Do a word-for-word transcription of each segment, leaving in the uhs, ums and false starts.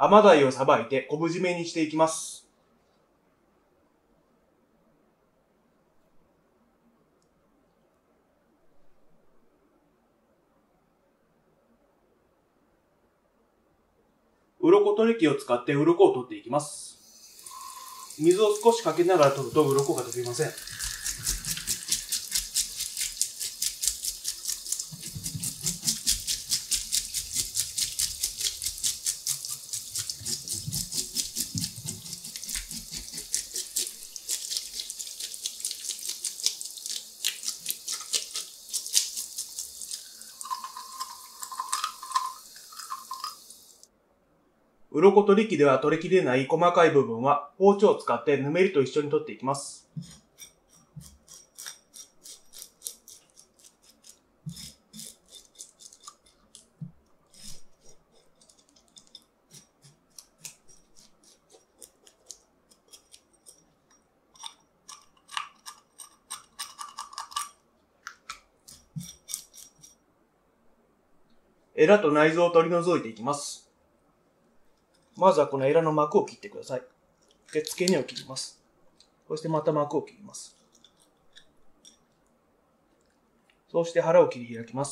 アマダイをさばいて昆布締めにしていきます。鱗取り機を使って鱗を取っていきます。水を少しかけながら取ると鱗が取れません。鱗取り機では取りきれない細かい部分は包丁を使ってぬめりと一緒に取っていきます。エラと内臓を取り除いていきます。まずはこのエラの膜を切ってください。で、付け根を切ります。そしてまた膜を切ります。そして腹を切り開きます。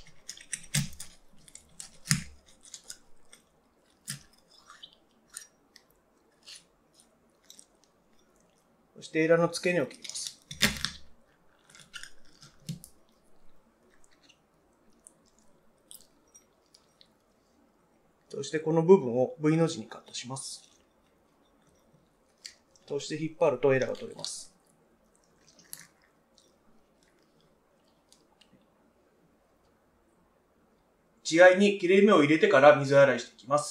そしてエラの付け根を切ります。そしてこの部分を ブイ の字にカットします。そして引っ張るとエラが取れます。血合いに切れ目を入れてから水洗いしていきます。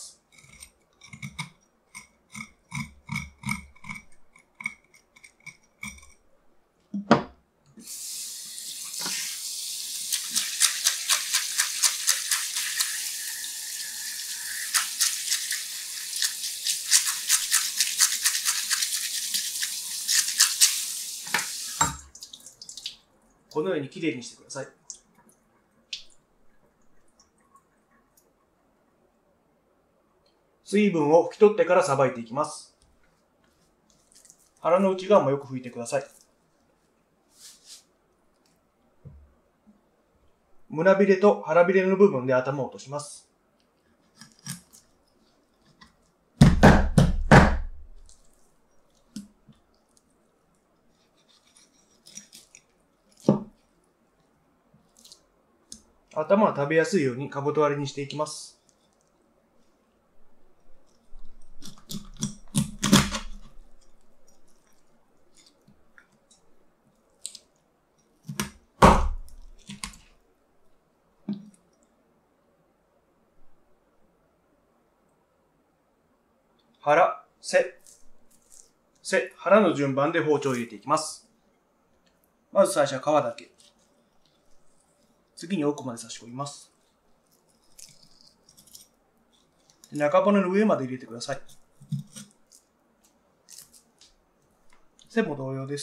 このようにきれいにしてください。水分を拭き取ってからさばいていきます。腹の内側もよく拭いてください。胸びれと腹びれの部分で頭を落とします。頭は食べやすいようにかぶと割りにしていきます。腹、背、背、腹の順番で包丁を入れていきます。まず最初は皮だけ。次に奥まで差し込みます。中骨の上まで入れてください。背も同様です。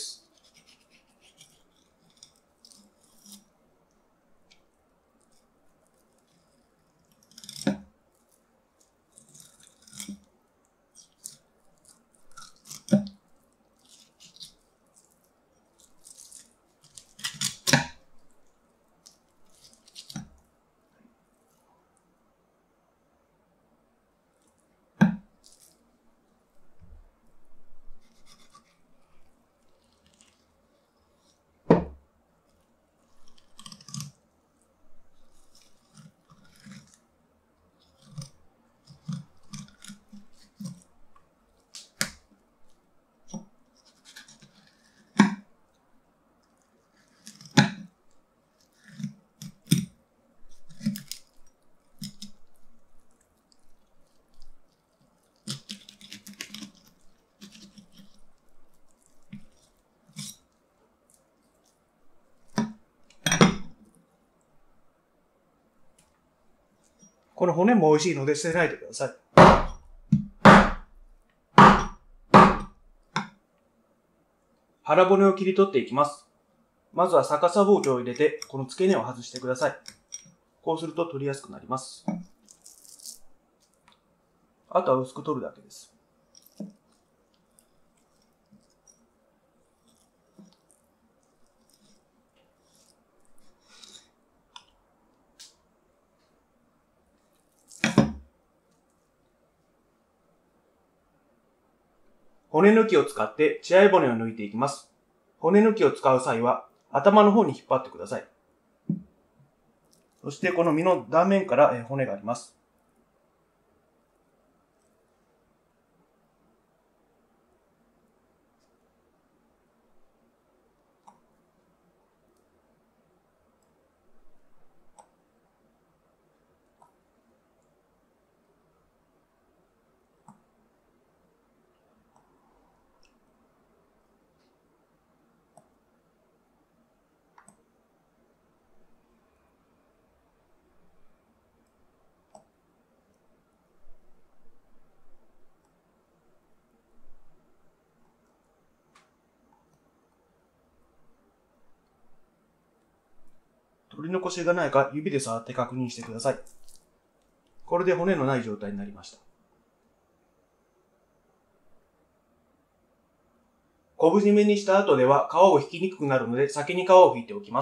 この骨も美味しいので捨てないでください。腹骨を切り取っていきます。まずは逆さ包丁を入れて、この付け根を外してください。こうすると取りやすくなります。 あとは薄く取るだけです。骨抜きを使って血合い骨を抜いていきます。骨抜きを使う際は頭の方に引っ張ってください。そしてこの身の断面から骨があります。取り残しがないか指で触って確認してください。これで骨のない状態になりました。昆布締めにした後では皮を引きにくくなるので先に皮を引いておきます。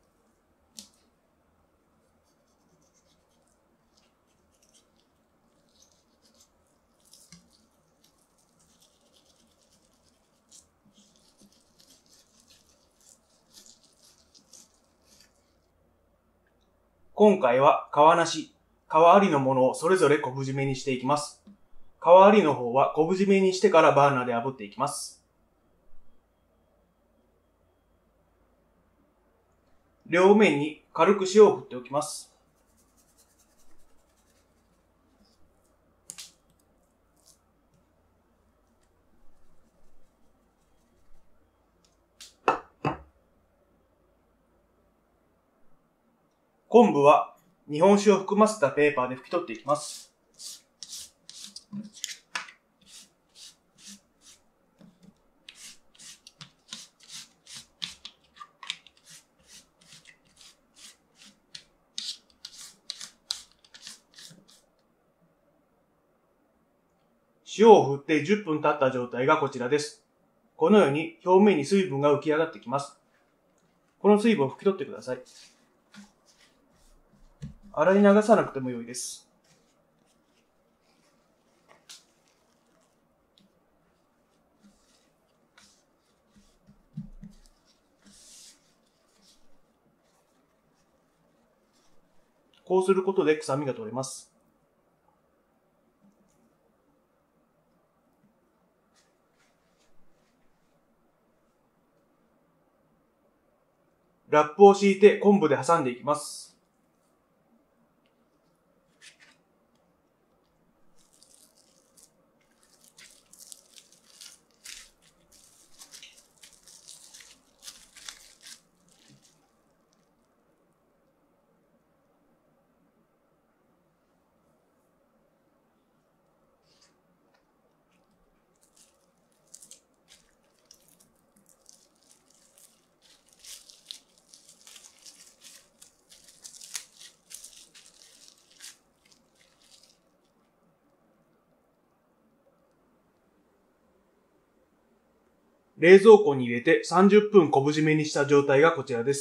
今回は皮なし、皮ありのものをそれぞれ昆布締めにしていきます。皮ありの方は昆布締めにしてからバーナーで炙っていきます。両面に軽く塩を振っておきます。昆布は日本酒を含ませたペーパーで拭き取っていきます。塩を振ってじゅっぷん経った状態がこちらです。このように表面に水分が浮き上がってきます。この水分を拭き取ってください。洗い流さなくても良いです。こうすることで臭みが取れます。ラップを敷いて昆布で挟んでいきます。冷蔵庫に入れてさんじゅっぷん昆布締めにした状態がこちらです。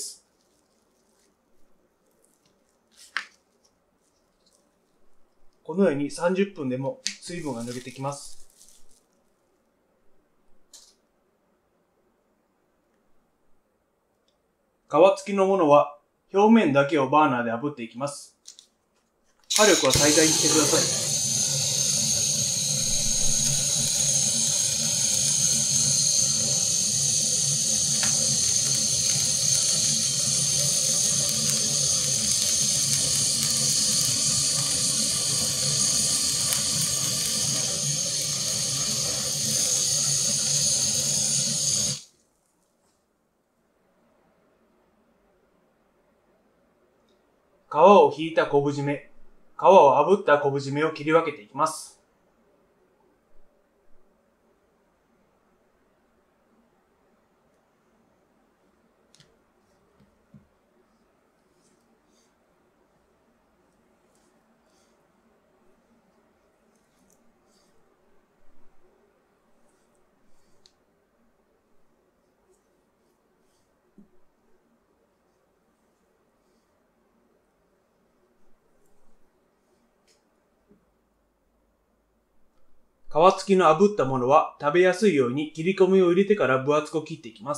このようにさんじゅっぷんでも水分が抜けてきます。皮付きのものは表面だけをバーナーで炙っていきます。火力は最大にしてください。皮を引いた昆布締め、皮を炙った昆布締めを切り分けていきます。 皮付きの炙ったものは食べやすいように切り込みを入れてから分厚く切っていきます。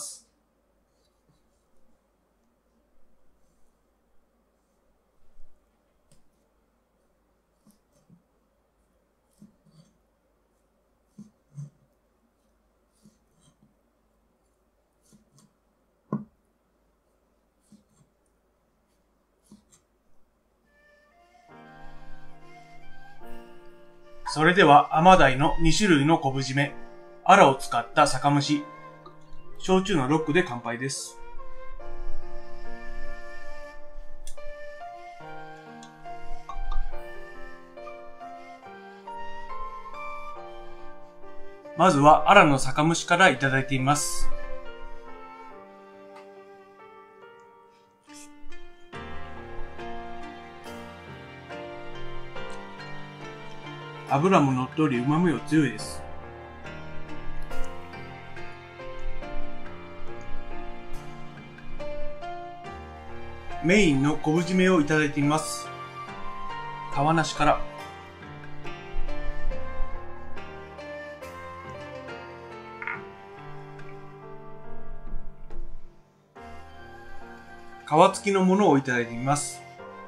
それでは、甘鯛のに種類の昆布締め、アラを使った酒蒸し、焼酎のロックで乾杯です。まずは、アラの酒蒸しからいただいてみます。油ものっとり旨味が強いです。メインの昆布締めをいただいてみます。皮なしから。皮付きのものをいただいてみます。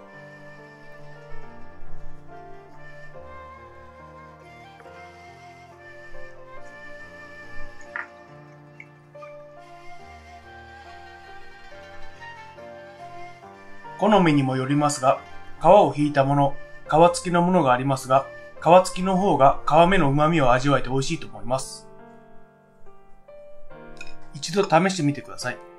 好みにもよりますが、皮を引いたもの、皮付きのものがありますが、皮付きの方が皮目の旨味を味わえて美味しいと思います。一度試してみてください。